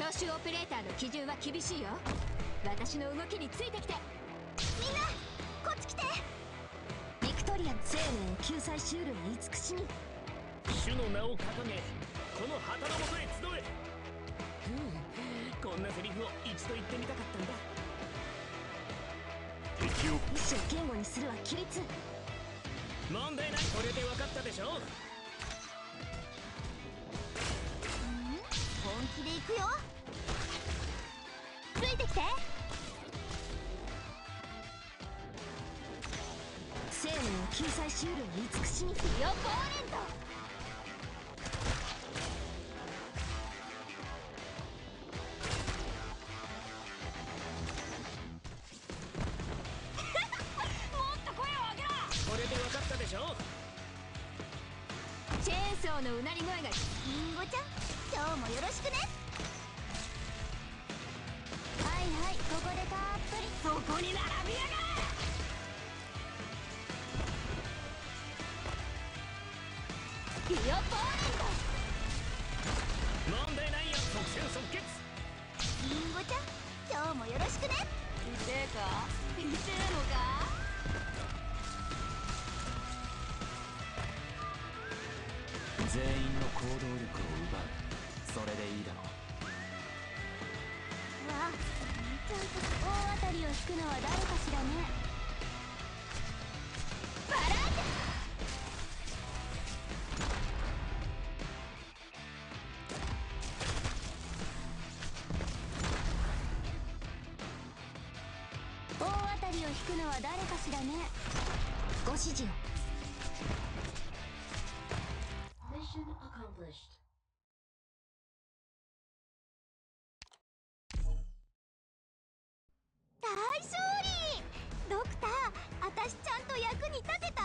招集オペレーターの基準は厳しいよ。私の動きについてきて。 みんなこっち来て。 ビクトリア生命を救済しうる慈しみ。 主の名を掲げこの旗の元へ集え。こんなセリフを一度言ってみたかったんだ。敵を意志を言語にするは規律。 問題ない。これで分かったでしょ。 本気で行くよ。ついてきて。 生命を救済しうる慈しみ。 よボーレント。 チェーンソーのうなり声が。 リンゴちゃん今日もよろしくね。 はいはい、ここでたっぷり。 そこに並びやがれ。よボーレント。問題ないよ。即戦即決。 リンゴちゃん今日もよろしくね。 痛えか痛えのか。 全員の行動力を奪う。それでいいだろう。 わあちゃんと大当たりを引くのは誰かしらね。 バラー大当たりを引くのは誰かしらね。ご指示を。 Mission accomplished. 大勝利。ドクター、私ちゃんと役に立てた？